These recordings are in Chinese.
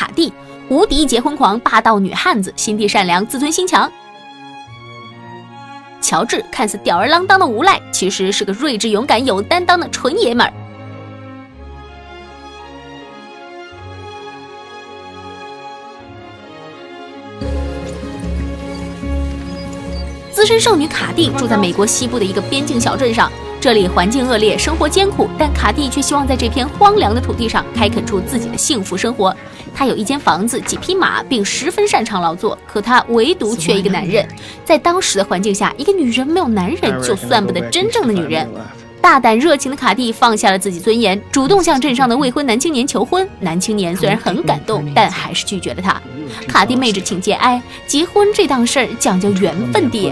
卡蒂，无敌结婚狂，霸道女汉子，心地善良，自尊心强。乔治看似吊儿郎当的无赖，其实是个睿智勇敢有担当的纯爷们儿。资深少女卡蒂住在美国西部的一个边境小镇上，这里环境恶劣，生活艰苦，但卡蒂却希望在这片荒凉的土地上开垦出自己的幸福生活。她有一间房子、几匹马，并十分擅长劳作，可她唯独缺一个男人。在当时的环境下，一个女人没有男人，就算不得真正的女人。大胆热情的卡蒂放下了自己尊严，主动向镇上的未婚男青年求婚。男青年虽然很感动，但还是拒绝了他。卡蒂妹纸请节哀，结婚这档事儿讲究缘分的。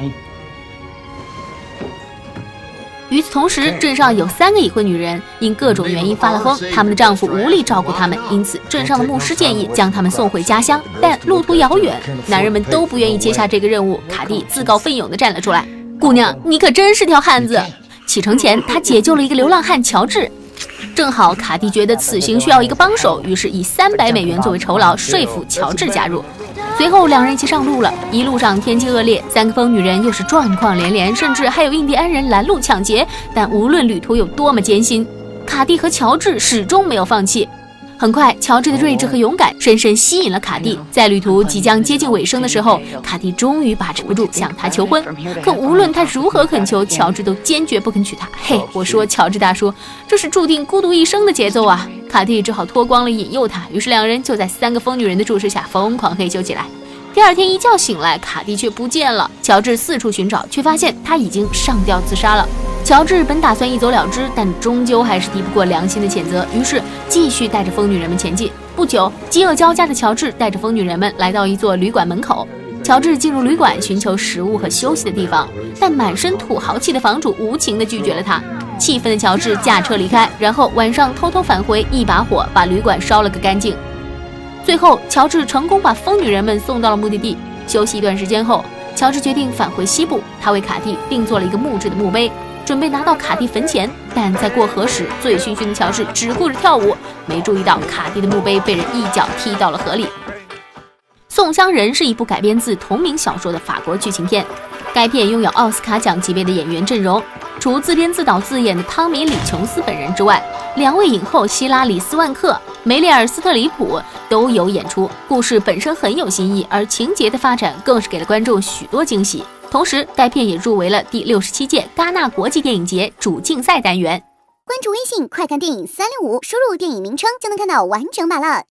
与此同时，镇上有3个已婚女人因各种原因发了疯，她们的丈夫无力照顾她们，因此镇上的牧师建议将她们送回家乡，但路途遥远，男人们都不愿意接下这个任务。卡蒂自告奋勇地站了出来：“姑娘，你可真是条汉子！”启程前，她解救了一个流浪汉乔治。正好卡蒂觉得此行需要一个帮手，于是以300美元作为酬劳，说服乔治加入。随后2人一起上路了，一路上天气恶劣，3个疯女人又是状况连连，甚至还有印第安人拦路抢劫。但无论旅途有多么艰辛，卡蒂和乔治始终没有放弃。很快，乔治的睿智和勇敢深深吸引了卡蒂。在旅途即将接近尾声的时候，卡蒂终于把持不住，向他求婚。可无论他如何恳求，乔治都坚决不肯娶她。嘿，我说乔治大叔，这是注定孤独一生的节奏啊！卡蒂只好脱光了引诱他，于是2人就在3个疯女人的注视下疯狂嘿咻起来。第2天一觉醒来，卡蒂却不见了。乔治四处寻找，却发现他已经上吊自杀了。乔治本打算一走了之，但终究还是敌不过良心的谴责，于是继续带着疯女人们前进。不久，饥饿交加的乔治带着疯女人们来到一座旅馆门口。乔治进入旅馆寻求食物和休息的地方，但满身土豪气的房主无情地拒绝了他。气愤的乔治驾车离开，然后晚上偷偷返回，一把火把旅馆烧了个干净。最后，乔治成功把疯女人们送到了目的地。休息一段时间后，乔治决定返回西部，他为卡蒂定做了一个木质的墓碑，准备拿到卡蒂坟前。但在过河时，醉醺醺的乔治只顾着跳舞，没注意到卡蒂的墓碑被人一脚踢到了河里。《宋乡人》是一部改编自同名小说的法国剧情片，该片拥有奥斯卡奖级别的演员阵容，除自编自导自演的汤米·李·琼斯本人之外，2位影后希拉里·斯万克、梅丽尔·斯特里普都有演出。故事本身很有新意，而情节的发展更是给了观众许多惊喜。同时，该片也入围了第67届戛纳国际电影节主竞赛单元。 关注微信快看电影365，输入电影名称就能看到完整版了。